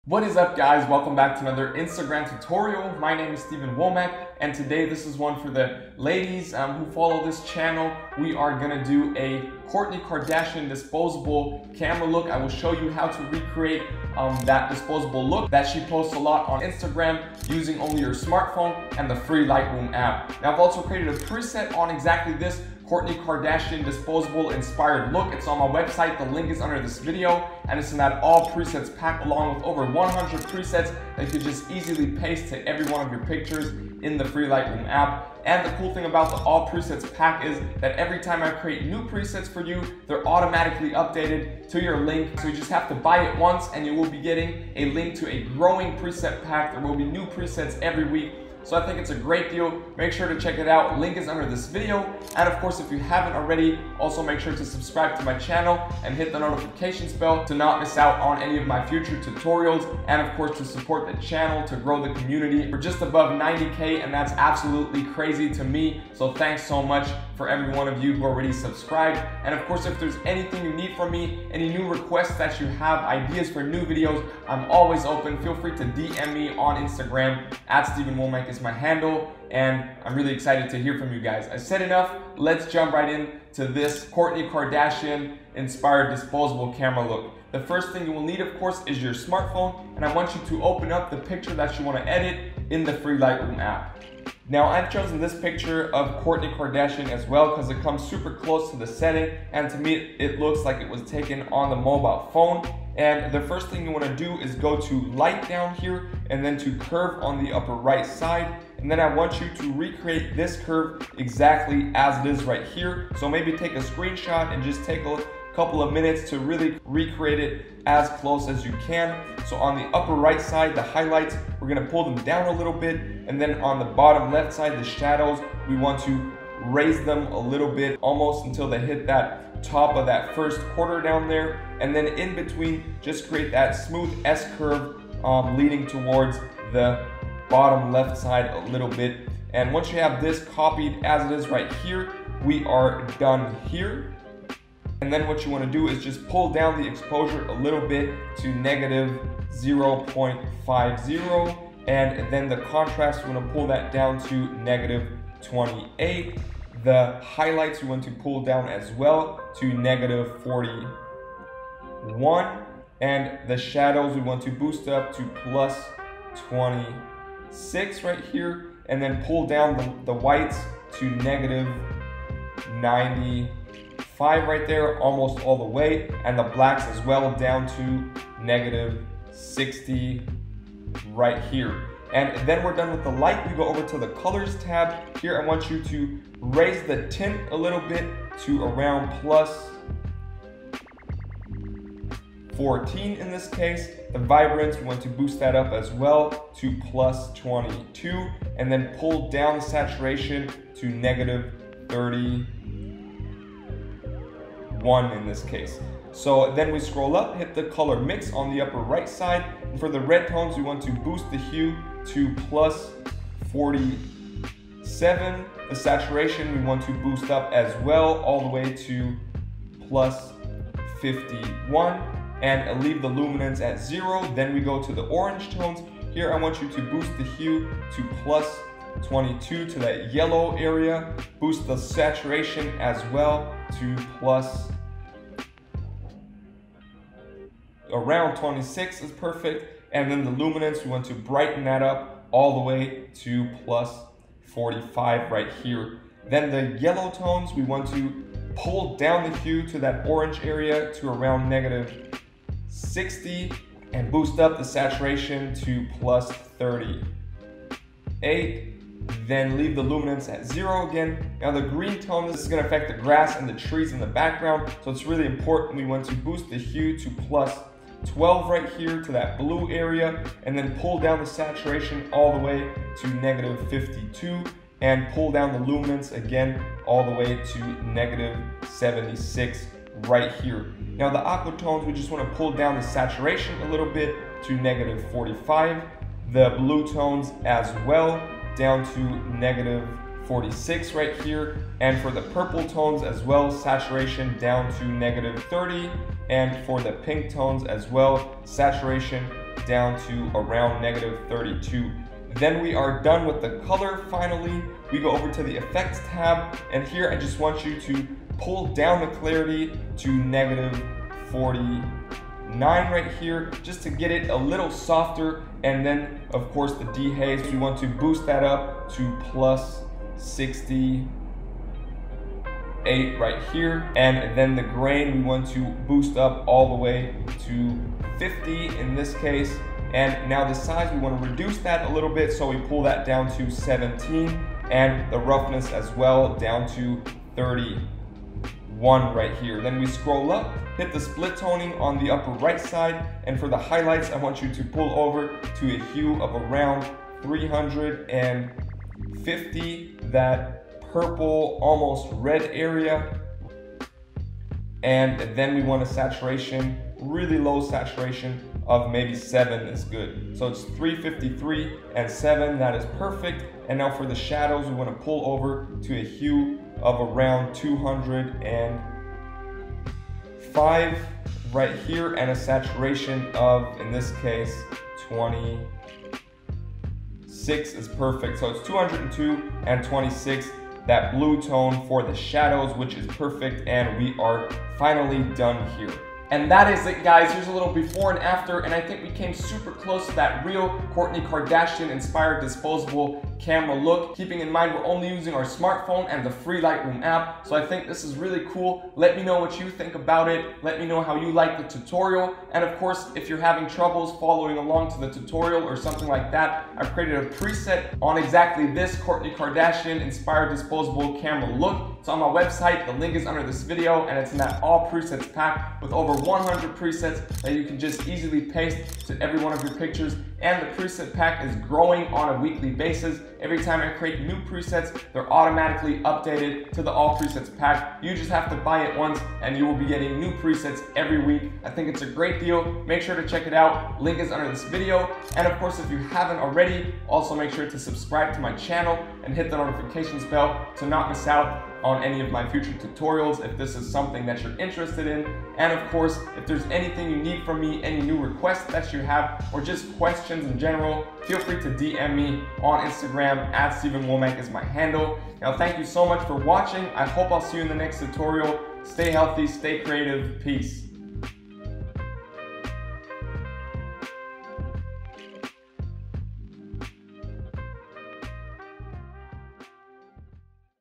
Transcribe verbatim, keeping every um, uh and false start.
What is up, guys? Welcome back to another Instagram tutorial. My name is Steven Womack, and today this is one for the ladies um, who follow this channel. We are gonna do a Kourtney Kardashian disposable camera look. I will show you how to recreate um, that disposable look that she posts a lot on Instagram using only your smartphone and the free Lightroom app. Now, I've also created a preset on exactly this Kourtney Kardashian disposable inspired look. It's on my website. The link is under this video, and it's in that all presets pack along with over one hundred presets that you could just easily paste to every one of your pictures in the free Lightroom app. And the cool thing about the all presets pack is that every time I create new presets for you, they're automatically updated to your link. So you just have to buy it once and you will be getting a link to a growing preset pack. There will be new presets every week. So I think it's a great deal. Make sure to check it out. Link is under this video. And of course, if you haven't already, also make sure to subscribe to my channel and hit the notifications bell to not miss out on any of my future tutorials. And of course, to support the channel, to grow the community. We're just above ninety K, and that's absolutely crazy to me. So thanks so much for every one of you who already subscribed. And of course, if there's anything you need from me, any new requests that you have, ideas for new videos, I'm always open. Feel free to D M me on Instagram at Steven Womack is my handle, and I'm really excited to hear from you guys. I said enough. Let's jump right in to this Kourtney Kardashian inspired disposable camera look. The first thing you will need, of course, is your smartphone, and I want you to open up the picture that you want to edit in the free Lightroom app. Now, I've chosen this picture of Kourtney Kardashian as well because it comes super close to the setting, and to me it looks like it was taken on the mobile phone. And the first thing you want to do is go to light down here and then to curve on the upper right side. And then I want you to recreate this curve exactly as it is right here. So maybe take a screenshot and just take a couple of minutes to really recreate it as close as you can. So on the upper right side, the highlights, we're gonna pull them down a little bit. And then on the bottom left side, the shadows, we want to raise them a little bit, almost until they hit that top of that first quarter down there. And then in between, just create that smooth S curve um, leading towards the bottom left side a little bit. And once you have this copied as it is right here, we are done here. And then what you want to do is just pull down the exposure a little bit to negative zero point five zero. And then the contrast, we want to pull that down to negative twenty-eight. The highlights, we want to pull down as well to negative forty-one. And the shadows, we want to boost up to plus twenty-six right here. And then pull down the, the whites to negative ninety-five right there, almost all the way. And the blacks as well down to negative sixty right here. And then we're done with the light. We go over to the colors tab. Here I want you to raise the tint a little bit to around plus fourteen in this case. The vibrance, we want to boost that up as well to plus twenty-two. And then pull down the saturation to negative thirty-one in this case. So then we scroll up, hit the color mix on the upper right side. And for the red tones, we want to boost the hue to plus forty-seven. The saturation, we want to boost up as well, all the way to plus fifty-one. And leave the luminance at zero. Then we go to the orange tones. Here I want you to boost the hue to plus twenty-two to that yellow area. Boost the saturation as well to plus around twenty-six is perfect. And then the luminance, we want to brighten that up all the way to plus forty-five right here. Then the yellow tones, we want to pull down the hue to that orange area to around negative sixty and boost up the saturation to plus thirty-eight. Then leave the luminance at zero again. Now the green tone, this is going to affect the grass and the trees in the background, so it's really important. We want to boost the hue to plus twelve right here to that blue area, and then pull down the saturation all the way to negative fifty-two, and pull down the luminance again all the way to negative seventy-six right here. Now the aqua tones, we just want to pull down the saturation a little bit to negative forty-five. The blue tones as well down to negative forty-six right here. And for the purple tones as well, saturation down to negative thirty. And for the pink tones as well, saturation down to around negative thirty-two. Then we are done with the color. Finally, we go over to the effects tab, and here I just want you to pull down the clarity to negative forty-nine right here, just to get it a little softer. And then of course the dehaze, we want to boost that up to plus sixty-eight right here. And then the grain, we want to boost up all the way to fifty in this case. And now the size, we want to reduce that a little bit, so we pull that down to seventeen, and the roughness as well down to thirty-one right here. Then we scroll up, hit the split toning on the upper right side, and for the highlights, I want you to pull over to a hue of around three hundred fifty, that purple, almost red area. And then we want a saturation, really low saturation of maybe seven is good. So it's three fifty-three and seven, that is perfect. And now for the shadows, we want to pull over to a hue of around two hundred five right here, and a saturation of, in this case, twenty-six is perfect. So it's two hundred two and twenty-six, that blue tone for the shadows, which is perfect, and we are finally done here. And that is it, guys. Here's a little before and after, and I think we came super close to that real Kourtney Kardashian inspired disposable camera look, keeping in mind we're only using our smartphone and the free Lightroom app. So I think this is really cool. Let me know what you think about it. Let me know how you like the tutorial. And of course, if you're having troubles following along to the tutorial or something like that, I've created a preset on exactly this Kourtney Kardashian inspired disposable camera look. It's on my website. The link is under this video, and it's in that all presets pack with over one hundred presets that you can just easily paste to every one of your pictures. And the preset pack is growing on a weekly basis. Every time I create new presets, they're automatically updated to the all presets pack. You just have to buy it once and you will be getting new presets every week. I think it's a great deal. Make sure to check it out. Link is under this video. And of course, if you haven't already, also make sure to subscribe to my channel and hit the notifications bell to not miss out on any of my future tutorials if this is something that you're interested in. And of course, if there's anything you need from me, any new requests that you have, or just questions in general, feel free to D M me on Instagram. At Steven Womack is my handle. Now, thank you so much for watching. I hope I'll see you in the next tutorial. Stay healthy, stay creative. Peace.